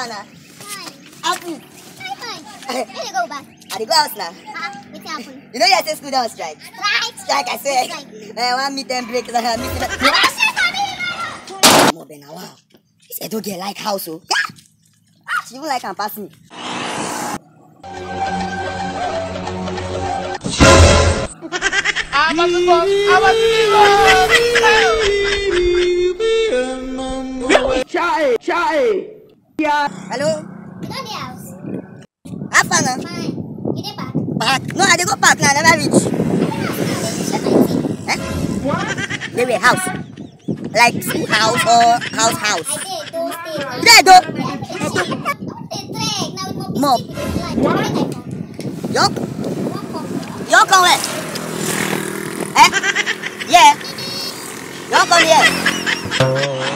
Fana. Fine. Happy. Fine. Where you go back? I dey go house now. What's happened? You know you say school don't strike. Strike. Strike, I say. Strike. I want meet them break. I meet them. More than a wow. This Edo girl like house, oh. Yeah. She even like and pass me. I'm a Yeah. Hello? You know the house? Have fun, huh? Fine. You dey back? Park. No, I dey go park now. Never reach. Eh? They were house. Like school house or house. I did. Those things. There, though. Mom. Yo come where? Eh? Yeah. Yo come here.